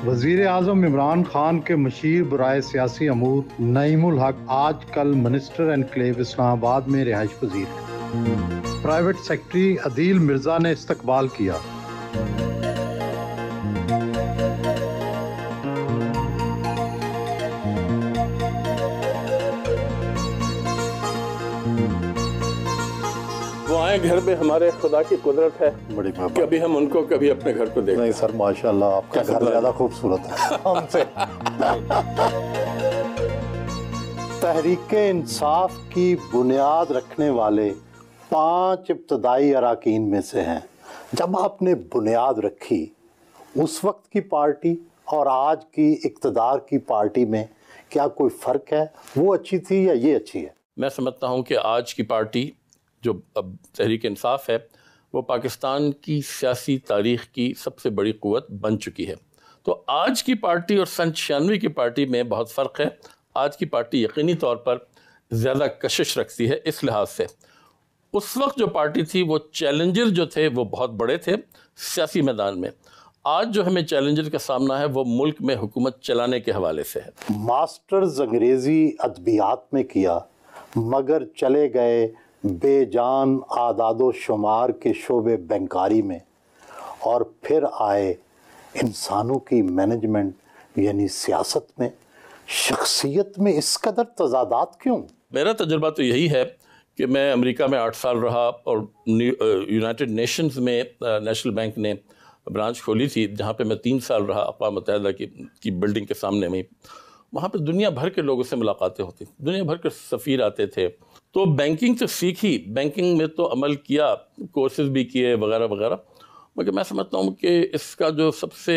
وزیر اعظم عمران خان کے مشیر برائے سیاسی امور نعیم الحق آج کل منسٹر انکلیو اسلام آباد میں رہائش پذیر ہیں۔ پرائیویٹ سیکرٹری عدیل مرزا نے استقبال کیا۔ وہ آئے گھر میں، ہمارے خدا کی قدرت ہے، بڑی کبھی ہم ان کو کبھی اپنے گھر کو دیکھتے ہیں۔ نہیں سر، ماشاءاللہ آپ کا گھر زیادہ خوبصورت ہے ہم سے۔ تحریک انصاف کی بنیاد رکھنے والے 5 ابتدائی اراکین میں سے ہیں۔ جب آپ نے بنیاد رکھی، اس وقت کی پارٹی اور آج کی اقتدار کی پارٹی میں کیا کوئی فرق ہے؟ وہ اچھی تھی یا یہ اچھی ہے؟ میں سمجھتا ہوں کہ آج کی پارٹی جو اب تحریک انصاف ہے وہ پاکستان کی سیاسی تاریخ کی سب سے بڑی قوت بن چکی ہے۔ تو آج کی پارٹی اور سن 96 کی پارٹی میں بہت فرق ہے۔ آج کی پارٹی یقینی طور پر زیادہ کشش رکھتی ہے اس لحاظ سے۔ اس وقت جو پارٹی تھی وہ چیلنجر جو تھے وہ بہت بڑے تھے سیاسی میدان میں۔ آج جو ہمیں چیلنجر کا سامنا ہے وہ ملک میں حکومت چلانے کے حوالے سے ہے۔ ماسٹرز انگریزی ادبیات میں کیا مگر چلے گئے بے جان اعداد و شمار کے شعبے بینکاری میں، اور پھر آئے انسانوں کی مینجمنٹ یعنی سیاست میں۔ شخصیت میں اس قدر تضادات کیوں؟ میرا تجربہ تو یہی ہے کہ میں امریکہ میں 8 سال رہا اور یونائٹڈ نیشنز میں نیشنل بینک نے برانچ کھولی تھی جہاں پہ میں 3 سال رہا، اقوام متحدہ کی بلڈنگ کے سامنے میں۔ وہاں پہ دنیا بھر کے لوگوں سے ملاقاتیں ہوتی، دنیا بھر کے سفیر آتے تھے۔ تو بینکنگ سے سیکھی، بینکنگ میں تو عمل کیا، کورسز بھی کیے وغیرہ وغیرہ، مگر میں سمجھتا ہوں کہ اس کا جو سب سے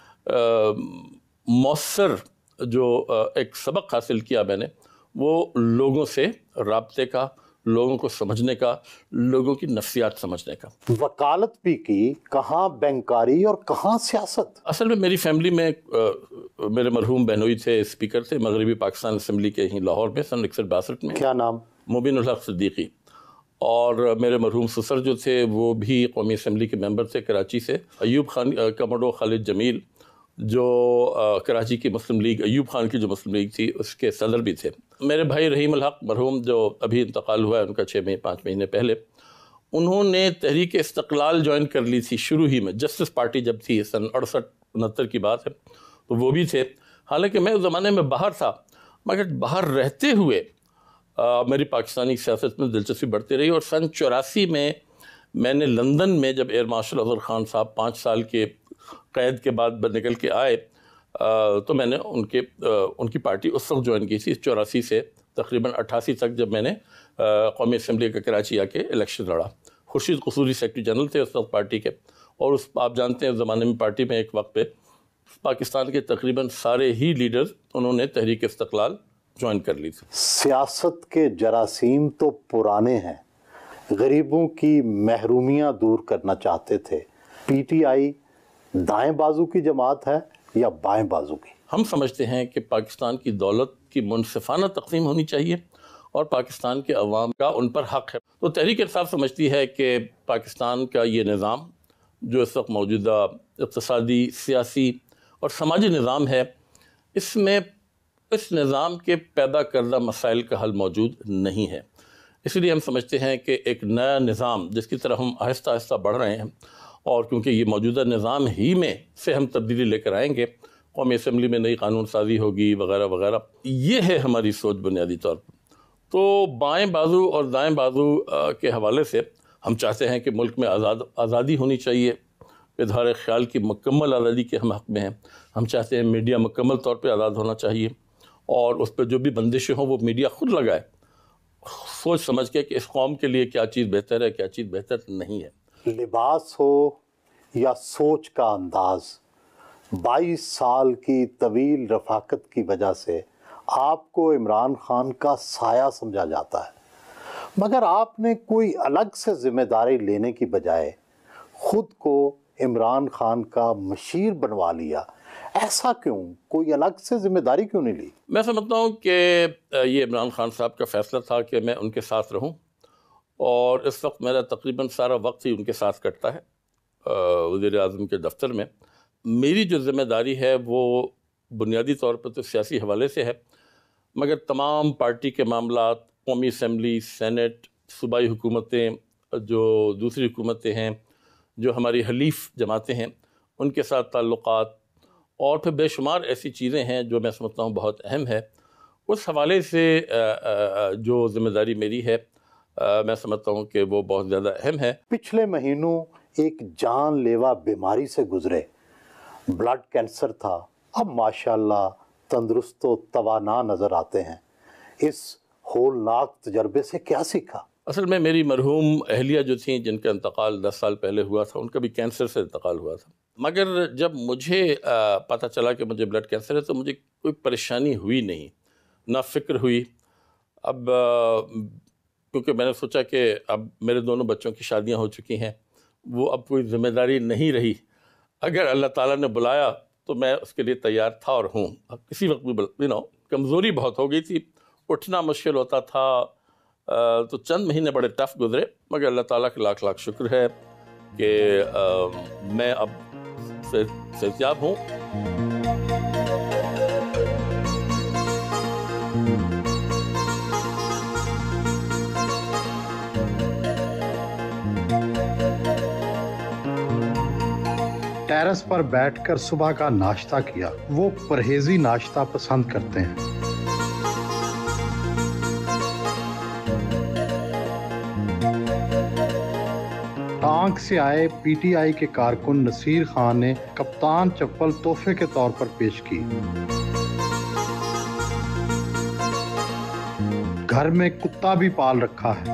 مؤثر جو ایک سبق حاصل کیا میں نے وہ لوگوں سے رابطے کا، لوگوں کو سمجھنے کا، لوگوں کی نفسیات سمجھنے کا۔ وکالت بھی کی، کہاں بینکاری اور کہاں سیاست؟ اصل میں میری فیملی میں میرے مرحوم بہنوئی تھے، اسپیکر تھے مغربی پاکستان اسمبلی کے ہی لاہور میں سن 61-62 میں۔ کیا نام؟ مبین الحق صدیقی۔ اور میرے مرحوم سسر جو تھے وہ بھی قومی اسمبلی کے ممبر تھے کراچی سے۔ ایوب خان کموڈو خالد جمیل جو کراچی کی مسلم لیگ، ایوب خان کی جو مسلم لیگ تھی اس کے صدر بھی تھے۔ میرے بھائی رحیم الحق مرحوم جو ابھی انتقال ہوا ہے ان کا 5 مہینے پہلے، انہوں نے تحریک استقلال جوائن کر لی تھی شروع ہی میں، جسٹس پارٹی جب تھی سن 68-69 کی بات ہے، تو وہ بھی تھے۔ حالانکہ میں اس زمانے میں باہر تھا، مگر باہر رہتے ہوئے میری پاکستانی سیاست میں دلچسپی بڑھتی رہی، اور سن 84 میں میں نے لندن میں جب ایئر مارشل اظہر خان صاحب 5 سال کے قید کے بعد نکل کے آئے تو میں نے ان کی پارٹی اس وقت جوائن کی تھی 84 سے تقریباً 88 تک، جب میں نے قومی اسمبلی کا کراچی آ کے الیکشن لڑا۔ خورشید قصوری سیکرٹری جنرل تھے اس وقت پارٹی کے، اور آپ جانتے ہیں اس زمانے میں پارٹی میں ایک وقت پہ پاکستان کے تقریباً سارے ہی لیڈرز انہوں نے تحریک استقلال جوائن کر لی تھی۔ سیاست کے جراثیم تو پرانے ہیں، غریبوں کی محرومیاں دور کرنا چاہتے تھے۔ پی ٹی آئی دائیں بازو کی جماعت ہے یا بائیں بازو کی؟ ہم سمجھتے ہیں کہ پاکستان کی دولت کی منصفانہ تقسیم ہونی چاہیے اور پاکستان کے عوام کا ان پر حق ہے۔ تو تحریک انصاف سمجھتی ہے کہ پاکستان کا یہ نظام جو اس وقت موجودہ اقتصادی، سیاسی اور سماجی نظام ہے، اس میں اس نظام کے پیدا کردہ مسائل کا حل موجود نہیں ہے۔ اس لیے ہم سمجھتے ہیں کہ ایک نیا نظام جس کی طرح ہم آہستہ آہستہ بڑھ رہے ہیں، اور کیونکہ یہ موجودہ نظام ہی میں سے ہم تبدیلی لے کر آئیں گے، قومی اسمبلی میں نئی قانون سازی ہوگی وغیرہ وغیرہ، یہ ہے ہماری سوچ بنیادی طور پر۔ تو بائیں بازو اور دائیں بازو کے حوالے سے ہم چاہتے ہیں کہ ملک میں آزادی ہونی چاہیے، اظہار خیال کی مکمل آزادی کے ہم حق میں ہیں۔ ہم چاہتے ہیں میڈیا مکمل طور پہ آزاد ہونا چاہیے، اور اس پہ جو بھی بندشیں ہوں وہ میڈیا خود لگائے، سوچ سمجھ کے کہ اس قوم کے لیے کیا چیز بہتر ہے، کیا چیز بہتر نہیں ہے۔ لباس ہو یا سوچ کا انداز، 22 سال کی طویل رفاقت کی وجہ سے آپ کو عمران خان کا سایہ سمجھا جاتا ہے، مگر آپ نے کوئی الگ سے ذمہ داری لینے کی بجائے خود کو عمران خان کا مشیر بنوا لیا۔ ایسا کیوں؟ کوئی الگ سے ذمہ داری کیوں نہیں لی؟ میں سمجھتا ہوں کہ یہ عمران خان صاحب کا فیصلہ تھا کہ میں ان کے ساتھ رہوں، اور اس وقت میرا تقریباً سارا وقت ہی ان کے ساتھ کٹتا ہے وزیر اعظم کے دفتر میں، میری جو ذمہ داری ہے وہ بنیادی طور پر تو سیاسی حوالے سے ہے، مگر تمام پارٹی کے معاملات، قومی اسمبلی، سینٹ، صوبائی حکومتیں، جو دوسری حکومتیں ہیں، جو ہماری حلیف جماعتیں ہیں، ان کے ساتھ تعلقات، اور پھر بے شمار ایسی چیزیں ہیں جو میں سمجھتا ہوں بہت اہم ہے، اس حوالے سے جو ذمہ داری میری ہے میں سمجھتا ہوں کہ وہ بہت زیادہ اہم ہے۔ پچھلے مہینوں ایک جان لیوا بیماری سے گزرے، بلڈ کینسر تھا، اب ماشاءاللہ تندرست و توانا نظر آتے ہیں۔ اس ہولناک تجربے سے کیا سیکھا؟ اصل میں میری مرحوم اہلیہ جو تھیں، جن کا انتقال 10 سال پہلے ہوا تھا، ان کا بھی کینسر سے انتقال ہوا تھا، مگر جب مجھے پتہ چلا کہ مجھے بلڈ کینسر ہے تو مجھے کوئی پریشانی ہوئی نہیں، نہ فکر ہوئی۔ اب کیونکہ میں نے سوچا کہ اب میرے دونوں بچوں کی شادیاں ہو چکی ہیں، وہ اب کوئی ذمہ داری نہیں رہی، اگر اللہ تعالیٰ نے بلایا تو میں اس کے لیے تیار تھا اور ہوں۔ اب کسی وقت بھی کمزوری بہت ہو گئی تھی، اٹھنا مشکل ہوتا تھا، تو چند مہینے بڑے ٹف گزرے، مگر اللہ تعالیٰ کا لاکھ لاکھ شکر ہے کہ میں اب صحتیاب ہوں۔ ٹیرس پر بیٹھ کر صبح کا ناشتہ کیا، وہ پرہیزی ناشتہ پسند کرتے ہیں۔ ٹانک سے آئے پی ٹی آئی کے کارکن نصیر خان نے کپتان چپل تحفے کے طور پر پیش کی۔ گھر میں کتا بھی پال رکھا ہے۔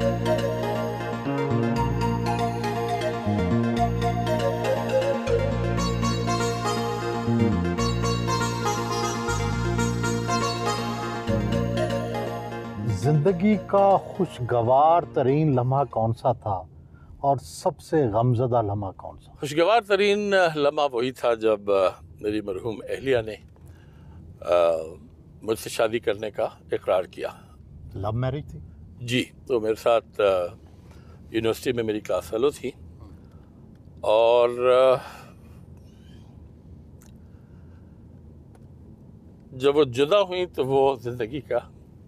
زندگی کا خوشگوار ترین لمحہ کون سا تھا اور سب سے غمزدہ لمحہ کون سا؟ خوشگوار ترین لمحہ وہی تھا جب میری مرحوم اہلیہ نے مجھ سے شادی کرنے کا اقرار کیا۔ لو میرج تھی؟ جی، تو میرے ساتھ یونیورسٹی میں میری کلاس فیلو تھی، اور جب وہ جدا ہوئیں تو وہ زندگی کا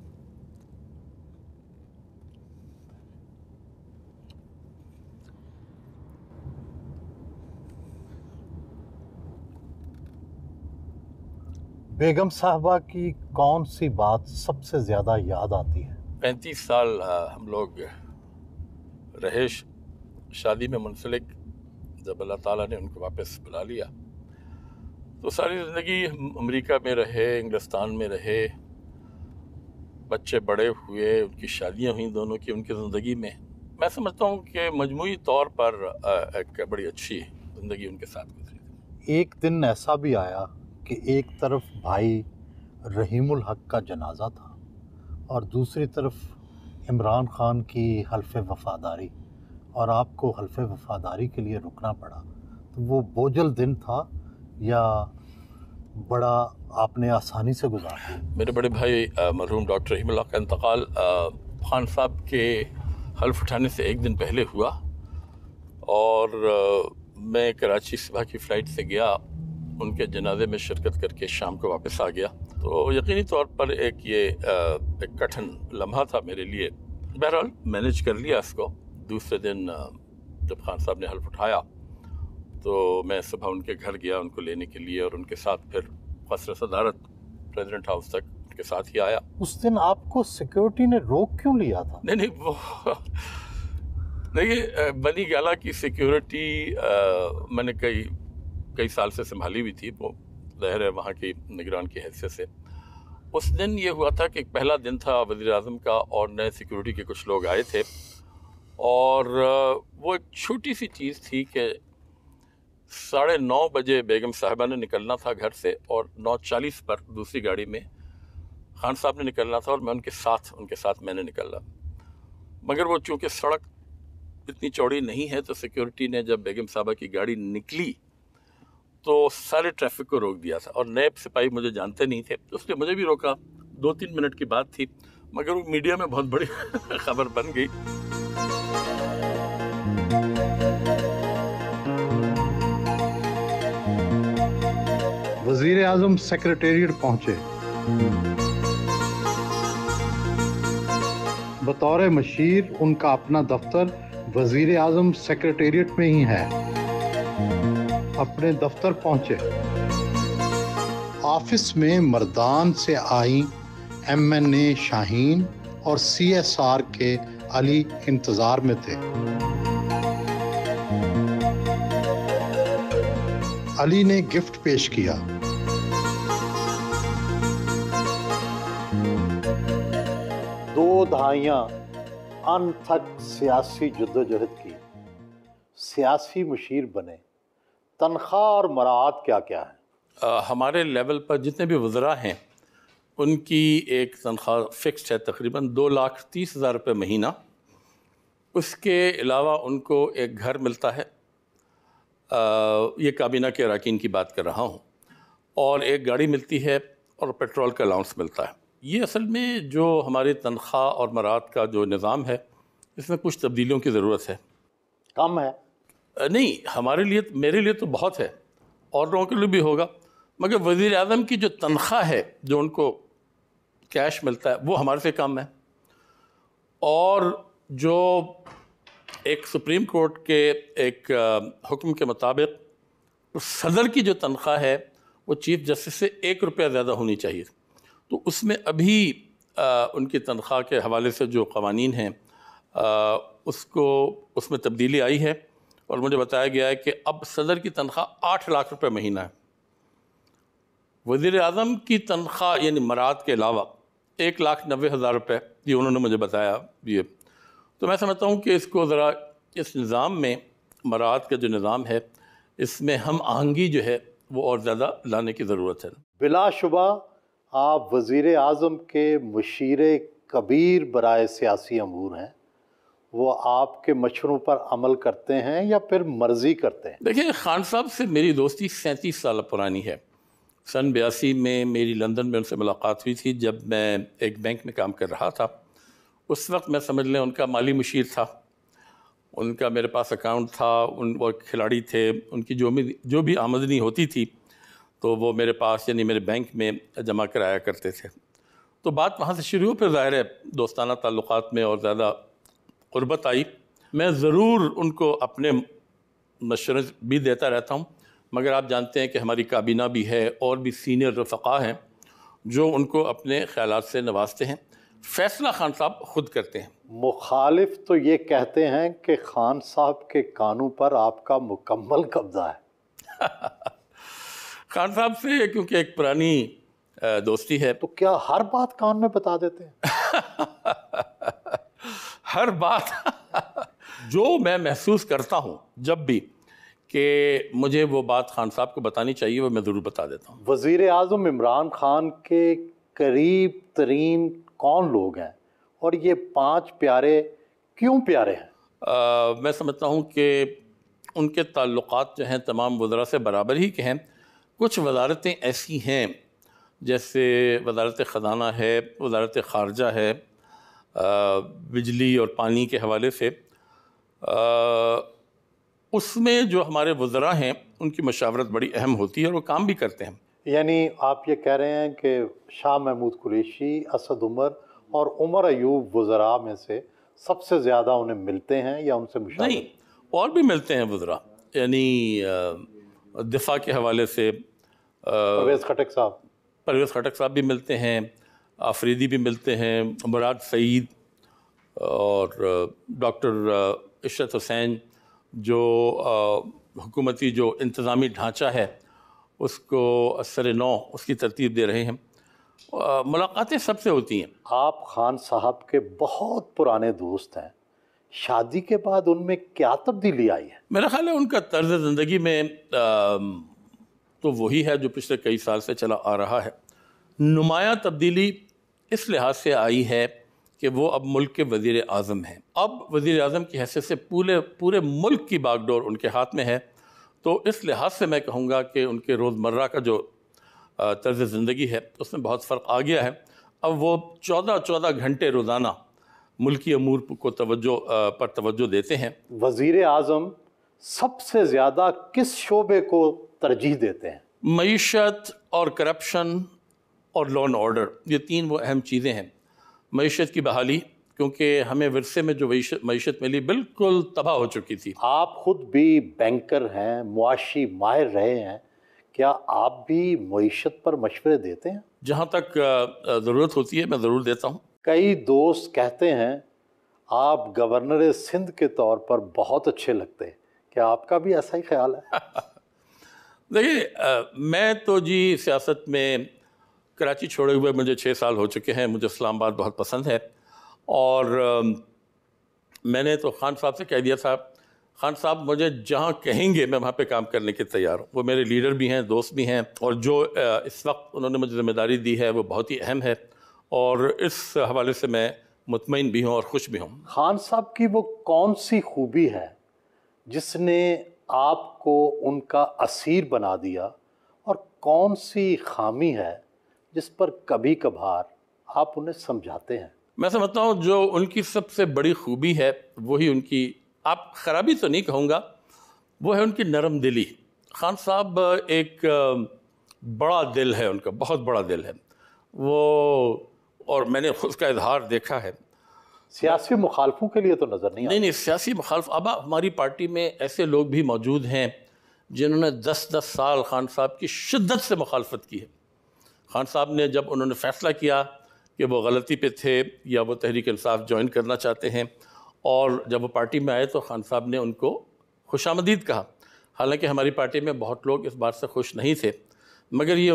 بیگم صاحبہ کی کون سی بات سب سے زیادہ یاد آتی ہے؟ 35 سال ہم لوگ رہے شادی میں منسلک، جب اللہ تعالیٰ نے ان کو واپس بلا لیا تو ساری زندگی امریکہ میں رہے، انگلستان میں رہے، بچے بڑے ہوئے، ان کی شادیاں ہوئیں دونوں کی ان کی زندگی میں۔ میں سمجھتا ہوں کہ مجموعی طور پر ایک بڑی اچھی زندگی ان کے ساتھ گزری تھی۔ ایک دن ایسا بھی آیا کہ ایک طرف بھائی رحیم الحق کا جنازہ تھا اور دوسری طرف عمران خان کی حلف وفاداری، اور آپ کو حلف وفاداری کے لیے رکنا پڑا، تو وہ بوجھل دن تھا یا بڑا آپ نے آسانی سے گزار دیا؟ میرے بڑے بھائی مرحوم ڈاکٹر رحیم اللہ کا انتقال خان صاحب کے حلف اٹھانے سے ایک دن پہلے ہوا، اور میں کراچی صبح کی فلائٹ سے گیا، ان کے جنازے میں شرکت کر کے شام کو واپس آ گیا۔ تو یقینی طور پر ایک کٹھن لمحہ تھا میرے لیے، بہرحال مینیج کر لیا اس کو۔ دوسرے دن جب خان صاحب نے حلف اٹھایا تو میں صبح ان کے گھر گیا ان کو لینے کے لیے، اور ان کے ساتھ پھر قصر صدارت پریزیڈنٹ ہاؤس تک ان کے ساتھ ہی آیا۔ اس دن آپ کو سیکیورٹی نے روک کیوں لیا تھا؟ نہیں وہ دیکھیے، بنی گالا کی سیکیورٹی میں نے کئی سال سے سنبھالی ہوئی تھی، وہ ظاہر ہے وہاں کی نگران کی حیثیت سے۔ اس دن یہ ہوا تھا کہ پہلا دن تھا وزیر اعظم کا، اور نئے سیکیورٹی کے کچھ لوگ آئے تھے، اور وہ ایک چھوٹی سی چیز تھی کہ 9:30 بجے بیگم صاحبہ نے نکلنا تھا گھر سے، اور 9:40 پر دوسری گاڑی میں خان صاحب نے نکلنا تھا، اور میں ان کے ساتھ میں نے نکلنا، مگر وہ چونکہ سڑک اتنی چوڑی نہیں ہے تو سیکیورٹی نے جب بیگم صاحبہ کی گاڑی نکلی تو سارے ٹریفک کو روک دیا تھا، اور نیب سپاہی مجھے جانتے نہیں تھے، اس نے مجھے بھی روکا۔ 2-3 منٹ کی بات تھی، مگر وہ میڈیا میں بہت بڑی خبر بن گئی۔ वजीर आजम सेक्रेटेरिएट पहुंचे। बतौर मशीर उनका अपना दफ्तर वजीर आजम सेक्रेटेरिएट में ही है। अपने दफ्तर पहुंचे। ऑफिस में मर्दान से आई MNA शाहीन और CSR के अली इंतजार में थे। अली ने गिफ्ट पेश किया। दो दहाइयाँ अनथक सियासी जद्दोजहद की, सियासी मशीर बने, तनख्वाह और मराहत क्या क्या है? हमारे लेवल पर जितने भी वज़रा हैं उनकी एक तनख्वाह फ़िक्स्ड है, तकरीबन 2,30,000 रुपये महीना। उसके अलावा उनको एक घर मिलता है, ये काबीना के अरकान की बात कर रहा हूँ, और एक गाड़ी मिलती है और पेट्रोल का अलाउंस मिलता है। ये असल में जो हमारी तनख्वाह और मराहत का जो निज़ाम है, इसमें कुछ तब्दीलियों की ज़रूरत है। कम है? नहीं, हमारे लिए, मेरे लिए तो बहुत है, और लोगों के लिए भी होगा, मगर वज़ीर आज़म की जो तनख्वाह है, जो उनको कैश मिलता है, वो हमारे से कम है। और जो एक सुप्रीम कोर्ट के एक हुक्म के मुताबिक सदर की जो तनख्वाह है वो चीफ़ जस्टिस से 1 रुपया ज़्यादा होनी चाहिए, तो उसमें अभी उनकी तनख्वाह के हवाले से जो क़वानीन हैं उसमें तब्दीली आई है, और मुझे बताया गया है कि अब सदर की तनख्वाह 8 लाख रुपये महीना है। वज़ीर आज़म की तनख्वाह यानी मराहत के अलावा 1,90,000 रुपये, ये उन्होंने मुझे बताया। ये तो मैं समझता हूँ कि इसको ज़रा इस निज़ाम में, मराहत का जो निज़ाम है, इसमें हम आहंगी जो है वो और ज़्यादा लाने की ज़रूरत है। बिलाशुबा आप वज़ीर आज़म के मुशीर कबीर बराए सियासी अमूर हैं, वो आपके मशवरों पर अमल करते हैं या फिर मर्ज़ी करते हैं? देखिए, खान साहब से मेरी दोस्ती 37 साल पुरानी है। सन 82 में मेरी लंदन में उनसे मुलाकात हुई थी, जब मैं एक बैंक में काम कर रहा था। उस वक्त मैं समझ लें उनका माली मुशीर था, उनका मेरे पास अकाउंट था, वो खिलाड़ी थे, उनकी जो भी आमदनी होती थी तो वो मेरे पास यानी मेरे बैंक में जमा कराया करते थे। तो बात वहाँ से शुरू हुई, फिर ज़ाहिर है दोस्ताना ताल्लुक़ात में और ज़्यादा क़ुर्बत आई। मैं ज़रूर उनको अपने मशवरे भी देता रहता हूँ, मगर आप जानते हैं कि हमारी काबीना भी है और भी सीनियर रफ़क़ा हैं जो उनको अपने ख़यालात से नवाजते हैं। फ़ैसला खान साहब ख़ुद करते हैं। मुखालिफ तो ये कहते हैं कि खान साहब के कानों पर आपका मुकम्मल कब्ज़ा है। खान साहब से क्योंकि एक पुरानी दोस्ती है। तो क्या हर बात कान में बता देते हैं? हर बात जो मैं महसूस करता हूँ जब भी कि मुझे वो बात खान साहब को बतानी चाहिए, वो मैं ज़रूर बता देता हूँ। वज़ीर आज़म इमरान खान के करीब तरीन कौन लोग हैं और ये 5 प्यारे क्यों प्यारे हैं? मैं समझता हूँ कि उनके ताल्लुक़ात जो हैं तमाम वज़रा से बराबर ही के हैं। कुछ वज़ारतें ऐसी हैं जैसे वज़ारत ख़ज़ाना है, वज़ारत ख़ारजा है, बिजली और पानी के हवाले से, उसमें जो हमारे वज़रा हैं उनकी मशावरत बड़ी अहम होती है और वो काम भी करते हैं। यानी आप ये कह रहे हैं कि शाह महमूद कुरैशी, असद उमर और उमर अयूब वज़रा में से सबसे ज़्यादा उन्हें मिलते हैं या उनसे मुशावरत? नहीं, और भी मिलते हैं वज़रा, यानी दिफा के हवाले से परवेज़ खटक साहब भी मिलते हैं, आफरीदी भी मिलते हैं, मुराद सईद और डॉक्टर इशरत हुसैन, जो हुकूमती जो इंतज़ामी ढांचा है उसको असर नौ उसकी तरतीब दे रहे हैं। मुलाकातें सबसे होती हैं। आप खान साहब के बहुत पुराने दोस्त हैं, शादी के बाद उनमें क्या तब्दीली आई है? मेरा ख़्याल है उनका तर्ज़ ज़िंदगी में तो वही है जो पिछले कई साल से चला आ रहा है। नुमायाँ तब्दीली इस लिहाज से आई है कि वो अब मुल्क के वज़ीर आज़म हैं। अब वज़ीर आज़म की हैसियत से पूरे मुल्क की बागडोर उनके हाथ में है, तो इस लिहाज से मैं कहूँगा कि उनके रोज़मर्रा का जो तर्ज़ ज़िंदगी है उसमें बहुत फ़र्क आ गया है। अब वो 14 घंटे रोज़ाना मुल्की अमूर को तवज्जो देते हैं। वज़ीर आज़म सबसे ज़्यादा किस शोबे को तरजीह देते हैं? معیشت اور کرپشن اور لا اینڈ آرڈر، یہ تین وہ اہم چیزیں ہیں۔ معیشت کی بحالی، کیونکہ ہمیں ورثے میں جو معیشت ملی بالکل تباہ ہو چکی تھی۔ آپ خود بھی بینکر ہیں، معاشی ماہر رہے ہیں، کیا آپ بھی معیشت پر مشورے دیتے ہیں؟ جہاں تک ضرورت ہوتی ہے میں ضرور دیتا ہوں۔ کئی دوست کہتے ہیں آپ گورنر سندھ کے طور پر بہت اچھے لگتے ہیں، کیا آپ کا بھی ایسا ہی خیال ہے؟ دیکھیے، میں تو جی سیاست میں کراچی چھوڑے ہوئے مجھے 6 سال ہو چکے ہیں، مجھے اسلام آباد بہت پسند ہے، اور میں نے تو خان صاحب سے کہہ دیا تھا، خان صاحب مجھے جہاں کہیں گے میں وہاں پہ کام کرنے کے تیار ہوں۔ وہ میرے لیڈر بھی ہیں، دوست بھی ہیں، اور جو اس وقت انہوں نے مجھے ذمہ داری دی ہے وہ بہت ہی اہم ہے، اور اس حوالے سے میں مطمئن بھی ہوں اور خوش بھی ہوں۔ خان صاحب کی وہ کون سی خوبی ہے جس نے آپ کو ان کا اسیر بنا دیا، اور کون سی خامی ہے جس پر کبھی کبھار آپ انہیں سمجھاتے ہیں؟ میں سمجھتا ہوں جو ان کی سب سے بڑی خوبی ہے وہی ان کی، آپ خرابی تو نہیں کہوں گا، وہ ہے ان کی نرم دلی۔ خان صاحب ایک بڑا دل ہے ان کا، بہت بڑا دل ہے وہ، اور میں نے اس کا اظہار دیکھا ہے۔ سیاسی مخالفوں کے لیے تو نظر نہیں آتا۔ نہیں، سیاسی مخالف، اب ہماری پارٹی میں ایسے لوگ بھی موجود ہیں جنہوں نے 10 سال خان صاحب کی شدت سے مخالفت کی ہے۔ خان صاحب نے جب انہوں نے فیصلہ کیا کہ وہ غلطی پہ تھے یا وہ تحریک انصاف جوائن کرنا چاہتے ہیں، اور جب وہ پارٹی میں آئے تو خان صاحب نے ان کو خوش آمدید کہا۔ حالانکہ ہماری پارٹی میں بہت لوگ اس بات سے خوش نہیں تھے، مگر یہ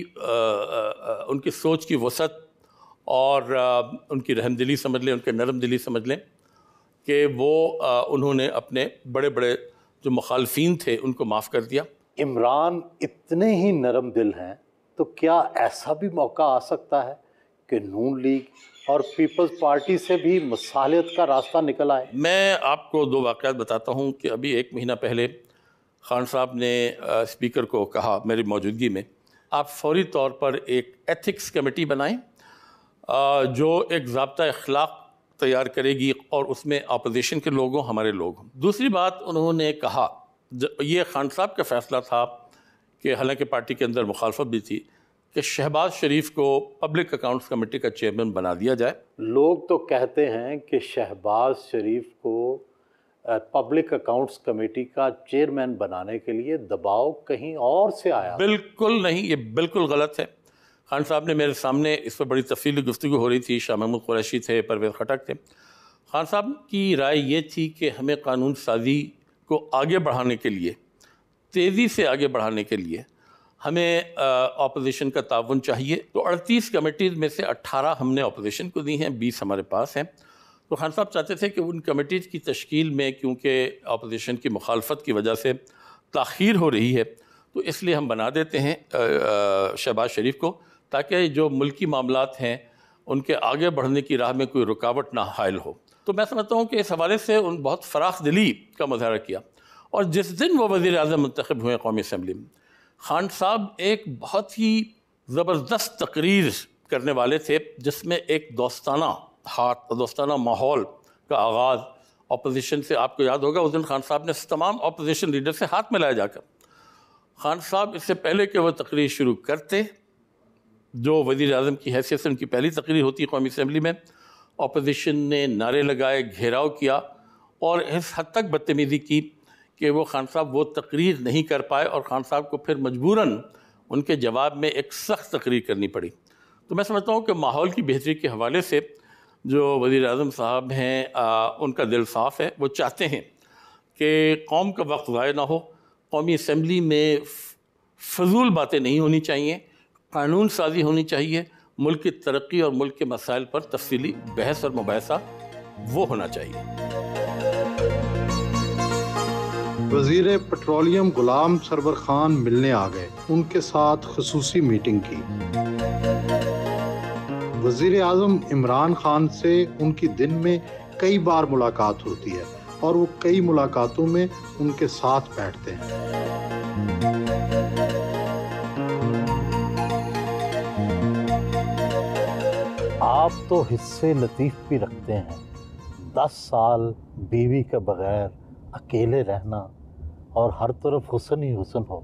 ان کی سوچ کی وسعت اور ان کی رحم دلی سمجھ لیں، ان کے نرم دلی سمجھ لیں کہ وہ انہوں نے اپنے بڑے بڑے جو مخالفین تھے ان کو معاف کر دیا۔ عمران اتنے ہی نرم دل ہیں تو کیا ایسا بھی موقع آ سکتا ہے کہ نون لیگ اور پیپلز پارٹی سے بھی مصالحت کا راستہ نکل آئے؟ میں آپ کو 2 واقعات بتاتا ہوں کہ ابھی 1 مہینہ پہلے خان صاحب نے اسپیکر کو کہا میری موجودگی میں، آپ فوری طور پر ایک ایتھکس کمیٹی بنائیں جو ایک ضابطہ اخلاق تیار کرے گی، اور اس میں اپوزیشن کے لوگ ہوں، ہمارے لوگ ہوں۔ دوسری بات انہوں نے کہا، یہ خان صاحب کا فیصلہ تھا کہ حالانکہ پارٹی کے اندر مخالفت بھی تھی، کہ شہباز شریف کو پبلک اکاؤنٹس کمیٹی کا چیئرمین بنا دیا جائے۔ لوگ تو کہتے ہیں کہ شہباز شریف کو پبلک اکاؤنٹس کمیٹی کا چیئرمین بنانے کے لیے دباؤ کہیں اور سے آیا۔ بالکل نہیں، یہ بالکل غلط ہے۔ خان صاحب نے میرے سامنے اس پر بڑی تفصیلی گفتگو ہو رہی تھی، شاہ محمود قریشی تھے، پرویز خٹک تھے۔ خان صاحب کی رائے یہ تھی کہ ہمیں قانون سازی کو آگے بڑھانے کے لیے، تیزی سے آگے بڑھانے کے لیے ہمیں اپوزیشن کا تعاون چاہیے۔ تو 38 کمیٹیز میں سے 18 ہم نے اپوزیشن کو دی ہیں، 20 ہمارے پاس ہیں۔ تو خان صاحب چاہتے تھے کہ ان کمیٹیز کی تشکیل میں کیونکہ اپوزیشن کی مخالفت کی وجہ سے تاخیر ہو رہی ہے، تو اس لیے ہم بنا دیتے ہیں شہباز شریف کو، تاکہ جو ملکی معاملات ہیں ان کے آگے بڑھنے کی راہ میں کوئی رکاوٹ نہ حائل ہو۔ تو میں سمجھتا ہوں کہ اس حوالے سے ان بہت فراخ دلی کا مظاہرہ کیا، اور جس دن وہ وزیر اعظم منتخب ہوئے قومی اسمبلی میں، خان صاحب ایک بہت ہی زبردست تقریر کرنے والے تھے جس میں ایک دوستانہ ماحول کا آغاز اپوزیشن سے، آپ کو یاد ہوگا اس دن خان صاحب نے تمام اپوزیشن لیڈر سے ہاتھ ملایا جا کر۔ خان صاحب اس سے پہلے کہ وہ تقریر شروع کرتے، جو وزیر اعظم کی حیثیت سے ان کی پہلی تقریر ہوتی قومی اسمبلی میں، اپوزیشن نے نعرے لگائے، گھیراؤ کیا، اور اس حد تک بدتمیزی کی کہ وہ خان صاحب وہ تقریر نہیں کر پائے، اور خان صاحب کو پھر مجبوراً ان کے جواب میں ایک سخت تقریر کرنی پڑی۔ تو میں سمجھتا ہوں کہ ماحول کی بہتری کے حوالے سے جو وزیر اعظم صاحب ہیں ان کا دل صاف ہے، وہ چاہتے ہیں کہ قوم کا وقت ضائع نہ ہو، قومی اسمبلی میں فضول باتیں نہیں ہونی چاہیے، قانون سازی ہونی چاہیے، ملک کی ترقی اور ملک کے مسائل پر تفصیلی بحث اور مباحثہ وہ ہونا چاہیے۔ وزیر پیٹرولیم غلام سرور خان ملنے آ گئے، ان کے ساتھ خصوصی میٹنگ کی۔ وزیر اعظم عمران خان سے ان کی دن میں کئی بار ملاقات ہوتی ہے، اور وہ کئی ملاقاتوں میں ان کے ساتھ بیٹھتے ہیں۔ آپ تو حصے لطیف بھی رکھتے ہیں، 10 سال بیوی کے بغیر اکیلے رہنا اور ہر طرف حسن ہی حسن ہو،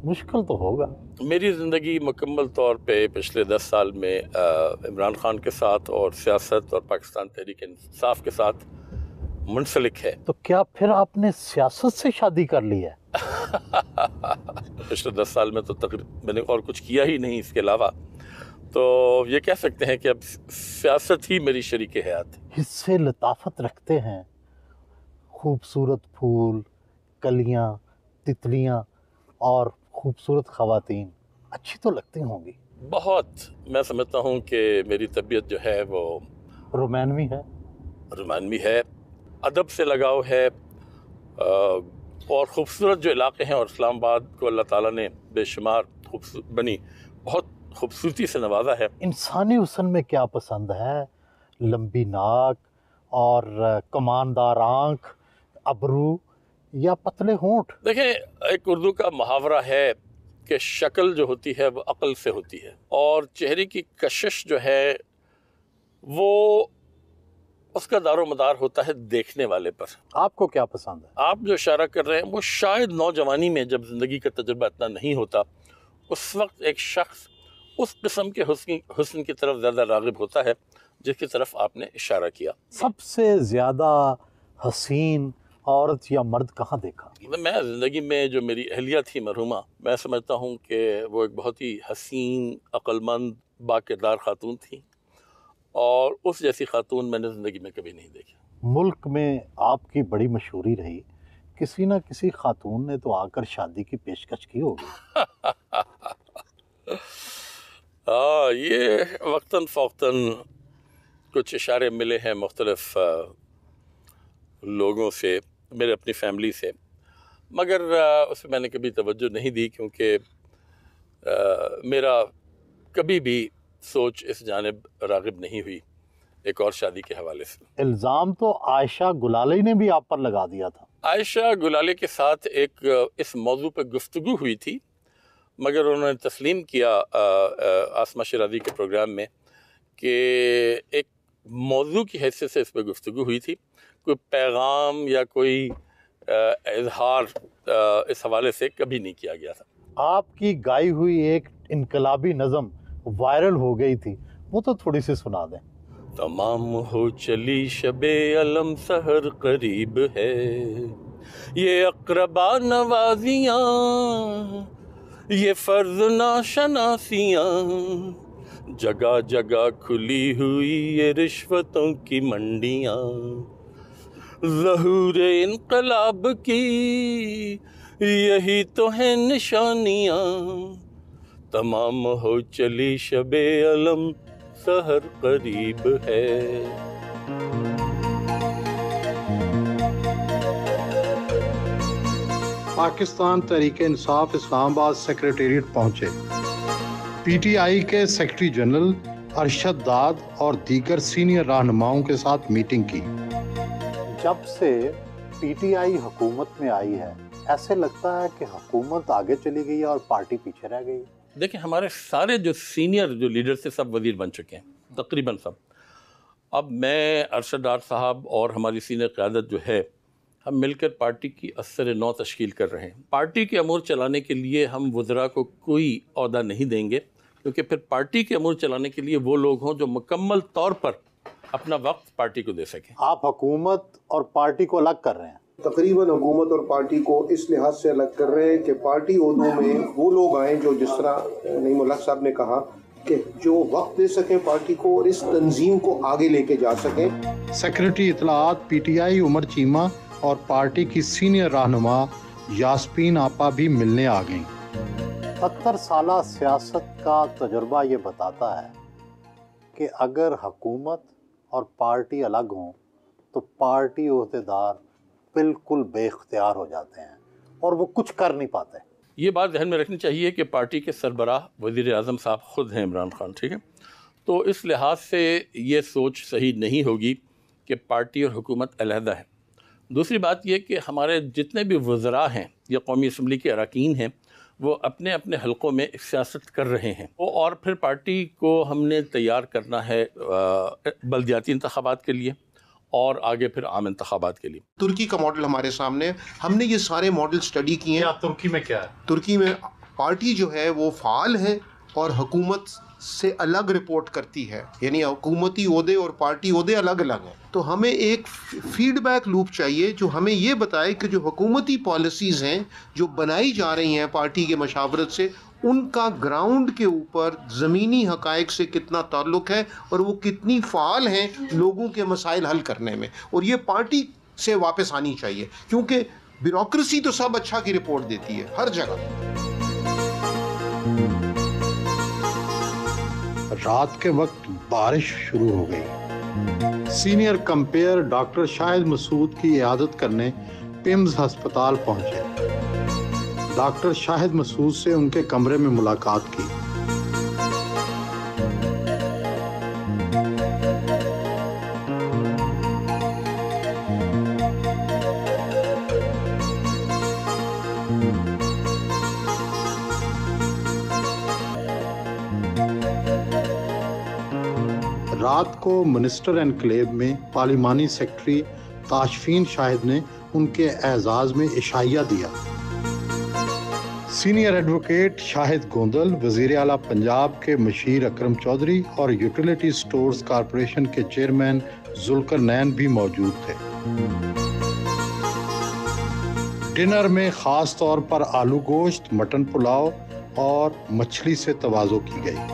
مشکل تو ہوگا. میری زندگی مکمل طور پہ پچھلے 10 سال میں عمران خان کے ساتھ اور سیاست اور پاکستان تحریک انصاف کے ساتھ منسلک ہے. تو کیا پھر آپ نے سیاست سے شادی کر لی ہے؟ پچھلے 10 سال میں تو تقریباً میں نے اور کچھ کیا ہی نہیں اس کے علاوہ، تو یہ کہہ سکتے ہیں کہ اب سیاست ہی میری شریک حیات ہے. حصے لطافت رکھتے ہیں، خوبصورت پھول، کلیاں، تتلیاں اور خوبصورت خواتین اچھی تو لگتی ہوں گی. بہت. میں سمجھتا ہوں کہ میری طبیعت جو ہے وہ رومانوی ہے. رومانوی ہے، ادب سے لگاؤ ہے، اور خوبصورت جو علاقے ہیں، اور اسلام آباد کو اللہ تعالیٰ نے بے شمار بہت خوبصورتی سے نوازا ہے. انسانی حسن میں کیا پسند ہے؟ لمبی ناک اور کماندار آنکھ، ابرو یا پتلے ہونٹ؟ دیکھیں، ایک اردو کا محاورہ ہے کہ شکل جو ہوتی ہے وہ عقل سے ہوتی ہے، اور چہرے کی کشش جو ہے وہ اس کا دار و مدار ہوتا ہے دیکھنے والے پر. آپ کو کیا پسند ہے؟ آپ جو اشارہ کر رہے ہیں وہ شاید نوجوانی میں جب زندگی کا تجربہ اتنا نہیں ہوتا، اس وقت ایک شخص اس قسم کے حسن کی طرف زیادہ راغب ہوتا ہے جس کی طرف آپ نے اشارہ کیا. سب سے زیادہ حسین عورت یا مرد کہاں دیکھا؟ میں زندگی میں جو میری اہلیہ تھی مرحومہ، میں سمجھتا ہوں کہ وہ ایک بہت ہی حسین، عقل مند، با کردار خاتون تھی، اور اس جیسی خاتون میں نے زندگی میں کبھی نہیں دیکھی. ملک میں آپ کی بڑی مشہوری رہی، کسی نہ کسی خاتون نے تو آ کر شادی کی پیشکش کی ہوگی. یہ وقتاً فوقتاً کچھ اشارے ملے ہیں مختلف لوگوں سے، میرے اپنی فیملی سے، مگر اس میں میں نے کبھی توجہ نہیں دی، کیونکہ میرا کبھی بھی سوچ اس جانب راغب نہیں ہوئی ایک اور شادی کے حوالے سے. الزام تو عائشہ گلالی نے بھی آپ پر لگا دیا تھا. عائشہ گلالی کے ساتھ ایک اس موضوع پہ گفتگو ہوئی تھی، مگر انہوں نے تسلیم کیا آسما شیرازی کے پروگرام میں کہ ایک موضوع کی حیثیت سے اس پہ گفتگو ہوئی تھی، کوئی پیغام یا کوئی اظہار اس حوالے سے کبھی نہیں کیا گیا تھا. آپ کی گائی ہوئی ایک انقلابی نظم وائرل ہو گئی تھی، وہ تو تھوڑی سی سنا دیں. تمام ہو چلی شب علم سحر قریب ہے، یہ اقربا نوازیاں، یہ فرض ناشناسیاں، جگہ جگہ کھلی ہوئی یہ رشوتوں کی منڈیاں، ظہور انقلاب کی یہی تو ہیں نشانیاں، تمام ہو چلی شب علم سحر قریب ہے. پاکستان تحریک انصاف اسلام آباد سیکریٹریٹ پہنچے. پی ٹی آئی کے سیکرٹری جنرل ارشد داد اور دیگر سینئر رہنماؤں کے ساتھ میٹنگ کی. جب سے پی ٹی آئی حکومت میں آئی ہے، ایسے لگتا ہے کہ حکومت آگے چلی گئی ہے اور پارٹی پیچھے رہ گئی. دیکھیں، ہمارے سارے جو سینئر جو لیڈر سے سب وزیر بن چکے ہیں، تقریباً سب. اب میں، ارشد داد صاحب اور ہماری سینئر قیادت جو ہے، ہم مل کر پارٹی کی اثر نو تشکیل کر رہے ہیں. پارٹی کے امور چلانے کے لیے ہم وزراء کو کوئی عہدہ نہیں دیں گے، کیونکہ پھر پارٹی کے امور چلانے کے لیے وہ لوگ ہوں جو مکمل طور پر اپنا وقت پارٹی کو دے سکیں. آپ حکومت اور پارٹی کو الگ کر رہے ہیں. تقریباً حکومت اور پارٹی کو اس لحاظ سے الگ کر رہے ہیں کہ پارٹی عہدوں میں وہ لوگ آئیں جو، جس طرح نعیم صاحب نے کہا، کہ جو وقت دے سکیں پارٹی کو اور اس تنظیم کو آگے لے کے جا سکیں. سیکریٹری اطلاعات پی ٹی آئی عمر چیمہ اور پارٹی کی سینئر رہنما یاسمین آپا بھی ملنے آ گئیں. 70 سالہ سیاست کا تجربہ یہ بتاتا ہے کہ اگر حکومت اور پارٹی الگ ہوں تو پارٹی عہدیدار بالکل بے اختیار ہو جاتے ہیں اور وہ کچھ کر نہیں پاتے. یہ بات ذہن میں رکھنی چاہیے کہ پارٹی کے سربراہ وزیر اعظم صاحب خود ہیں عمران خان، ٹھیک ہے؟ تو اس لحاظ سے یہ سوچ صحیح نہیں ہوگی کہ پارٹی اور حکومت علیحدہ ہے. دوسری بات یہ کہ ہمارے جتنے بھی وزراء ہیں یا قومی اسمبلی کے اراکین ہیں، وہ اپنے اپنے حلقوں میں سیاست کر رہے ہیں، اور پھر پارٹی کو ہم نے تیار کرنا ہے بلدیاتی انتخابات کے لیے اور آگے پھر عام انتخابات کے لیے. ترکی کا ماڈل ہمارے سامنے، ہم نے یہ سارے ماڈل سٹڈی کیے ہیں. ترکی میں کیا ہے؟ ترکی میں پارٹی جو ہے وہ فعال ہے اور حکومت سے الگ رپورٹ کرتی ہے، یعنی حکومتی عہدے اور پارٹی عہدے الگ الگ ہیں. تو ہمیں ایک فیڈ بیک لوپ چاہیے جو ہمیں یہ بتائے کہ جو حکومتی پالیسیز ہیں جو بنائی جا رہی ہیں پارٹی کے مشاورت سے، ان کا گراؤنڈ کے اوپر زمینی حقائق سے کتنا تعلق ہے اور وہ کتنی فعال ہیں لوگوں کے مسائل حل کرنے میں. اور یہ پارٹی سے واپس آنی چاہیے، کیونکہ بیوروکریسی تو سب اچھا کی رپورٹ دیتی ہے ہر جگہ. رات کے وقت بارش شروع ہو گئی. Senior compere doctor Shahid Masood کی عیادت کرنے پیمز ہسپتال پہنچے. ڈاکٹر شاہد مسعود سے ان کے کمرے میں ملاقات کی. رات کو منسٹر انکلیو میں پارلیمانی سیکرٹری تاشفین شاہد نے ان کے اعزاز میں عشائیہ دیا. سینئر ایڈوکیٹ شاہد گوندل، وزیر اعلیٰ پنجاب کے مشیر اکرم چودھری اور یوٹیلیٹی سٹورز کارپوریشن کے چیئرمین ذوالقرنین بھی موجود تھے. ڈنر میں خاص طور پر آلو گوشت، مٹن پلاؤ اور مچھلی سے تواضع کی گئی.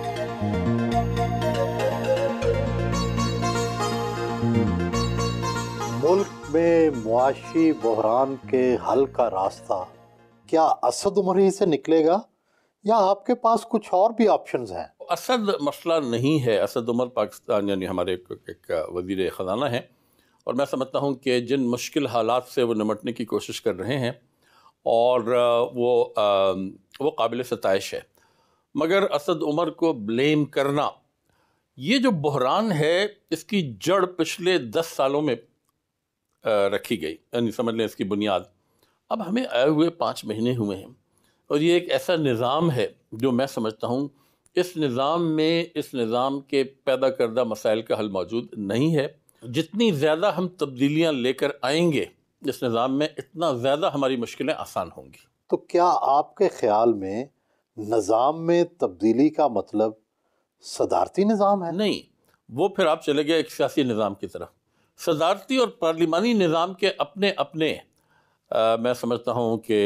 ملک میں معاشی بحران کے حل کا راستہ کیا اسد عمر ہی سے نکلے گا یا آپ کے پاس کچھ اور بھی آپشنز ہیں؟ اسد مسئلہ نہیں ہے. اسد عمر پاکستان یعنی ہمارے ایک وزیر خزانہ ہیں، اور میں سمجھتا ہوں کہ جن مشکل حالات سے وہ نمٹنے کی کوشش کر رہے ہیں اور وہ قابل ستائش ہے. مگر اسد عمر کو بلیم کرنا، یہ جو بحران ہے اس کی جڑ پچھلے 10 سالوں میں رکھی گئی، یعنی سمجھ لیں اس کی بنیاد اب ہمیں آئے ہوئے 5 مہینے ہوئے ہیں. اور یہ ایک ایسا نظام ہے جو میں سمجھتا ہوں اس نظام کے پیدا کردہ مسائل کا حل موجود نہیں ہے. جتنی زیادہ ہم تبدیلیاں لے کر آئیں گے اس نظام میں، اتنا زیادہ ہماری مشکلیں آسان ہوں گی. تو کیا آپ کے خیال میں نظام میں تبدیلی کا مطلب صدارتی نظام ہے؟ نہیں، وہ پھر آپ چلے گئے ایک سیاسی نظام کی طرف. صدارتی اور پارلیمانی نظام کے اپنے میں سمجھتا ہوں کہ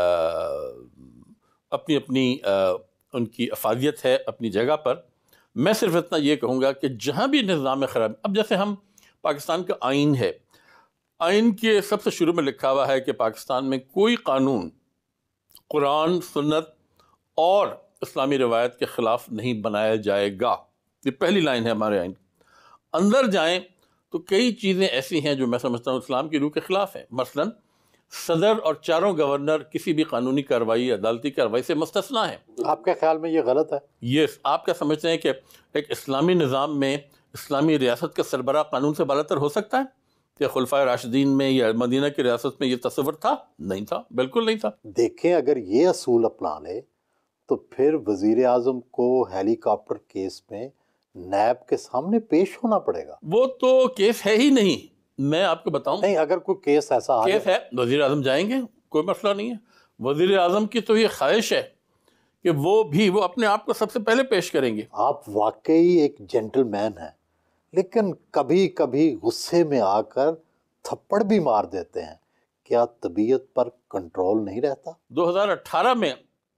اپنی ان کی افادیت ہے اپنی جگہ پر. میں صرف اتنا یہ کہوں گا کہ جہاں بھی نظام خراب، اب جیسے ہم پاکستان کا آئین ہے، آئین کے سب سے شروع میں لکھا ہوا ہے کہ پاکستان میں کوئی قانون قرآن، سنت اور اسلامی روایت کے خلاف نہیں بنایا جائے گا. یہ پہلی لائن ہے ہمارے آئین. اندر جائیں تو کئی چیزیں ایسی ہیں جو میں سمجھتا ہوں اسلام کی روح کے خلاف ہیں. مثلا صدر اور 4 گورنر کسی بھی قانونی کارروائی، عدالتی کارروائی سے مستثنیٰ ہیں. آپ کے خیال میں یہ غلط ہے؟ یس. آپ کیا سمجھتے ہیں کہ ایک اسلامی نظام میں اسلامی ریاست کا سربراہ قانون سے بالاتر ہو سکتا ہے؟ کہ خلفائے راشدین میں یا مدینہ کی ریاست میں یہ تصور تھا؟ نہیں تھا، بالکل نہیں تھا. دیکھیں، اگر یہ اصول اپنا لے تو پھر وزیر اعظم کو ہیلی کاپٹر کیس میں نیب کے سامنے پیش ہونا پڑے گا. وہ تو کیس ہے ہی نہیں. میں آپ کو بتاؤں، نہیں، اگر کوئی کیس ایسا کیس ہے، وزیر اعظم جائیں گے، کوئی مسئلہ نہیں ہے. وزیر اعظم کی تو یہ خواہش ہے کہ وہ اپنے آپ کو سب سے پہلے پیش کریں گے. آپ واقعی ایک جینٹل مین ہیں، لیکن کبھی کبھی غصے میں آ کر تھپڑ بھی مار دیتے ہیں. کیا طبیعت پر کنٹرول نہیں رہتا؟ 2018 میں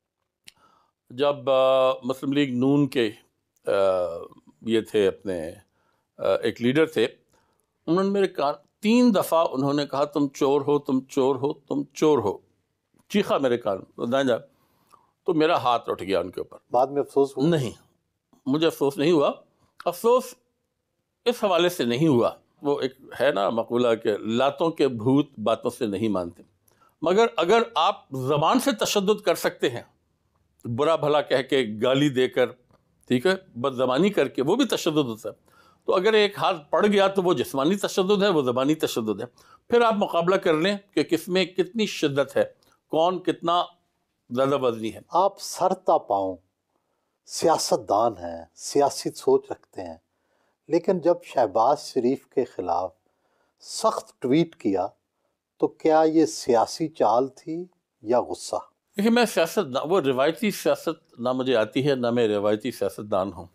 جب مسلم لیگ نون کے یہ تھے اپنے ایک لیڈر تھے، انہوں نے میرے 3 دفعہ انہوں نے کہا تم چور ہو، تم چور ہو، تم چور ہو، چیخا میرے کان دائیں جا. تو میرا ہاتھ اٹھ گیا ان کے اوپر. بعد میں افسوس ہوا؟ نہیں، مجھے افسوس نہیں ہوا. افسوس اس حوالے سے نہیں ہوا، وہ ایک ہے نا مقولہ کہ لاتوں کے بھوت باتوں سے نہیں مانتے. مگر اگر آپ زبان سے تشدد کر سکتے ہیں، برا بھلا کہہ کے، گالی دے کر، ٹھیک ہے، بد زبانی کر کے، وہ بھی تشدد ہوتا ہے. تو اگر ایک ہاتھ پڑ گیا تو وہ جسمانی تشدد ہے، وہ زبانی تشدد ہے. پھر آپ مقابلہ کر لیں کہ کس میں کتنی شدت ہے، کون کتنا زیادہ وزنی ہے. آپ سر تا پاؤں سیاست دان ہیں، سیاسی سوچ رکھتے ہیں، لیکن جب شہباز شریف کے خلاف سخت ٹویٹ کیا تو کیا یہ سیاسی چال تھی یا غصہ؟ دیکھیے میں وہ روایتی سیاست نہ مجھے آتی ہے، نہ میں روایتی سیاستدان ہوں۔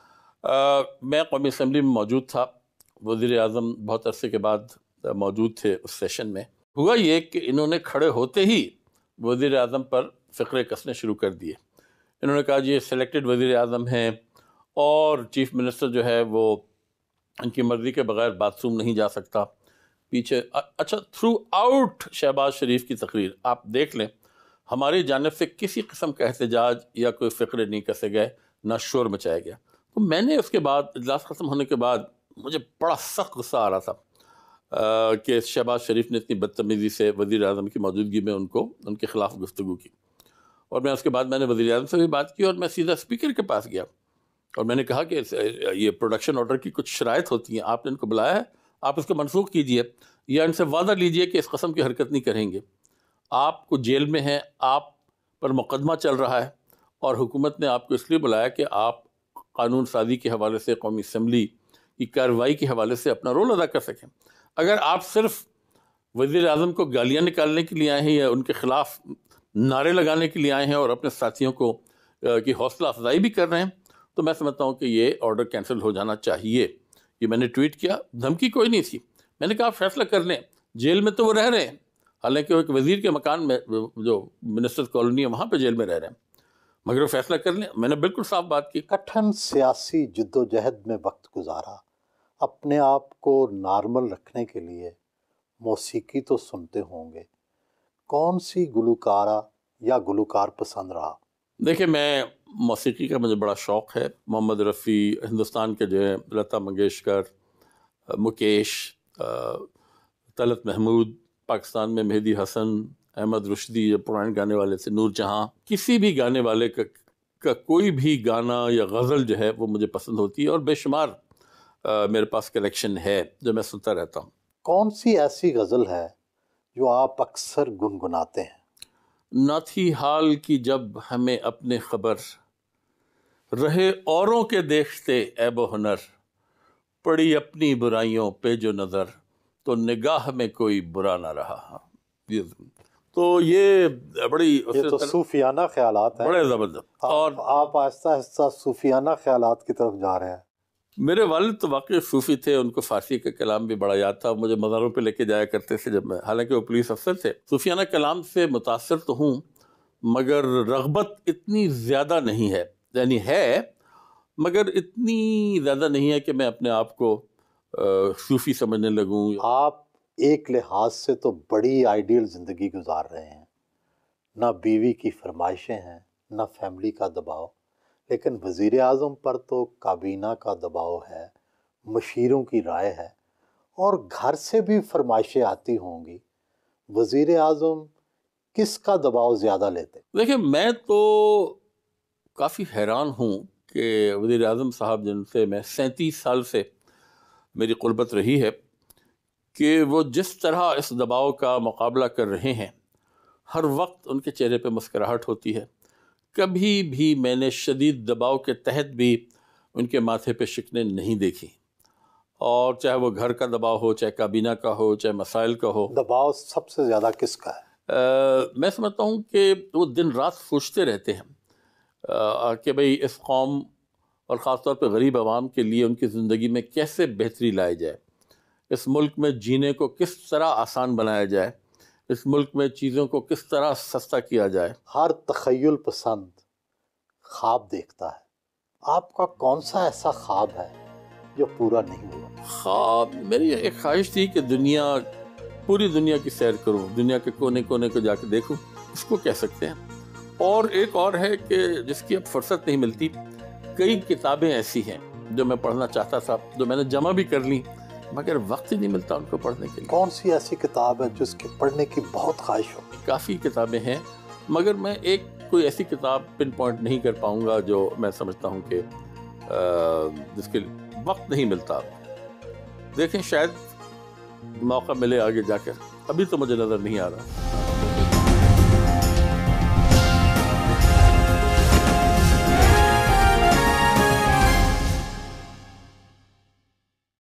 میں قومی اسمبلی میں موجود تھا، وزیر اعظم بہت عرصے کے بعد موجود تھے اس سیشن میں۔ ہوا یہ کہ انہوں نے کھڑے ہوتے ہی وزیر اعظم پر فقرے کسنے شروع کر دیے۔ انہوں نے کہا جی یہ سلیکٹڈ وزیر اعظم ہیں اور چیف منسٹر جو ہے وہ ان کی مرضی کے بغیر باتھ روم نہیں جا سکتا۔ پیچھے اچھا تھرو آؤٹ شہباز شریف کی تقریر آپ دیکھ لیں، ہماری جانب سے کسی قسم کا احتجاج یا کوئی فقرے نہیں کسے گئے، نہ شور مچایا گیا۔ تو میں نے اس کے بعد اجلاس ختم ہونے کے بعد مجھے بڑا سخت غصہ آ رہا تھا کہ شہباز شریف نے اتنی بدتمیزی سے وزیر اعظم کی موجودگی میں ان کے خلاف گفتگو کی۔ اور میں اس کے بعد میں نے وزیر اعظم سے بھی بات کی اور میں سیدھا اسپیکر کے پاس گیا اور میں نے کہا کہ یہ پروڈکشن آرڈر کی کچھ شرائط ہوتی ہیں، آپ نے ان کو بلایا ہے، آپ اس کو منسوخ کیجئے یا ان سے وعدہ لیجئے کہ اس قسم کی حرکت نہیں کریں گے۔ آپ کو جیل میں ہیں، آپ پر مقدمہ چل رہا ہے اور حکومت نے آپ کو اس لیے بلایا کہ آپ قانون سازی کے حوالے سے، قومی اسمبلی کی کارروائی کے حوالے سے اپنا رول ادا کر سکیں۔ اگر آپ صرف وزیر اعظم کو گالیاں نکالنے کے لیے آئے ہیں یا ان کے خلاف نعرے لگانے کے لیے آئے ہیں اور اپنے ساتھیوں کو کی حوصلہ افزائی بھی کر رہے ہیں، تو میں سمجھتا ہوں کہ یہ آرڈر کینسل ہو جانا چاہیے۔ یہ میں نے ٹویٹ کیا، دھمکی کوئی نہیں تھی، میں نے کہا آپ فیصلہ کر لیں، جیل میں تو وہ رہ رہے ہیں، حالانکہ وہ ایک وزیر کے مکان میں جو منسٹر کالونی ہے وہاں پہ جیل میں رہ رہے ہیں، مگر وہ فیصلہ کر لیں۔ میں نے بالکل صاف بات کی۔ کٹھن سیاسی جد و جہد میں وقت گزارا، اپنے آپ کو نارمل رکھنے کے لیے موسیقی تو سنتے ہوں گے، کون سی گلوکارہ یا گلوکار پسند رہا؟ دیکھیں میں موسیقی کا مجھے بڑا شوق ہے۔ محمد رفیع، ہندوستان کے جو ہے لتا منگیشکر، مکیش، طلعت محمود، پاکستان میں مہدی حسن، احمد رشدی جو پرانے گانے والے تھے، نور جہاں، کسی بھی گانے والے کا کوئی بھی گانا یا غزل جو ہے وہ مجھے پسند ہوتی ہے اور بے شمار میرے پاس کلیکشن ہے جو میں سنتا رہتا ہوں۔ کون سی ایسی غزل ہے جو آپ اکثر گنگناتے ہیں؟ نہ تھی حال کی جب ہمیں اپنے خبر، رہے اوروں کے دیکھتے عیب و ہنر، پڑی اپنی برائیوں پہ جو نظر، تو نگاہ میں کوئی برا نہ رہا۔ تو یہ بڑی یہ تو صوفیانہ خیالات ہیں، بڑے زبردست، اور آپ آہستہ آہستہ صوفیانہ خیالات کی طرف جا رہے ہیں۔ میرے والد تو واقعی صوفی تھے، ان کو فارسی کا کلام بھی بڑا یاد تھا، مجھے مزاروں پہ لے کے جایا کرتے تھے جب میں، حالانکہ وہ پولیس افسر تھے۔ صوفیانہ کلام سے متاثر تو ہوں مگر رغبت اتنی زیادہ نہیں ہے، یعنی ہے مگر اتنی زیادہ نہیں ہے کہ میں اپنے آپ کو صوفی سمجھنے لگوں۔ آپ ایک لحاظ سے تو بڑی آئیڈیل زندگی گزار رہے ہیں، نہ بیوی کی فرمائشیں ہیں، نہ فیملی کا دباؤ، لیکن وزیر اعظم پر تو کابینہ کا دباؤ ہے، مشیروں کی رائے ہے، اور گھر سے بھی فرمائشیں آتی ہوں گی۔ وزیر اعظم کس کا دباؤ زیادہ لیتے؟ دیکھیں میں تو کافی حیران ہوں کہ وزیر اعظم صاحب جن سے میں 37 سال سے میری قربت رہی ہے، کہ وہ جس طرح اس دباؤ کا مقابلہ کر رہے ہیں، ہر وقت ان کے چہرے پہ مسکراہٹ ہوتی ہے۔ کبھی بھی میں نے شدید دباؤ کے تحت بھی ان کے ماتھے پہ شکنیں نہیں دیکھی، اور چاہے وہ گھر کا دباؤ ہو، چاہے کابینہ کا ہو، چاہے مسائل کا ہو۔ دباؤ سب سے زیادہ کس کا ہے؟ میں سمجھتا ہوں کہ وہ دن رات سوچتے رہتے ہیں کہ بھئی اس قوم اور خاص طور پہ غریب عوام کے لیے ان کی زندگی میں کیسے بہتری لائی جائے، اس ملک میں جینے کو کس طرح آسان بنایا جائے، اس ملک میں چیزوں کو کس طرح سستا کیا جائے۔ ہر تخیل پسند خواب دیکھتا ہے، آپ کا کون سا ایسا خواب ہے جو پورا نہیں ہوا؟ خواب میری ایک خواہش تھی کہ پوری دنیا کی سیر کروں، دنیا کے کونے کونے کو جا کے دیکھوں، اس کو کہہ سکتے ہیں۔ اور ایک اور ہے کہ جس کی اب فرصت نہیں ملتی، کئی کتابیں ایسی ہیں جو میں پڑھنا چاہتا تھا، جو میں نے جمع بھی کر لی، مگر وقت ہی نہیں ملتا ان کو پڑھنے کے لیے۔ کون سی ایسی کتاب ہے جس کے پڑھنے کی بہت خواہش ہو؟ کافی کتابیں ہیں، مگر میں کوئی ایسی کتاب پن پوائنٹ نہیں کر پاؤں گا جو میں سمجھتا ہوں کہ جس کے وقت نہیں ملتا۔ دیکھیں شاید موقع ملے آگے جا کر، ابھی تو مجھے نظر نہیں آ رہا۔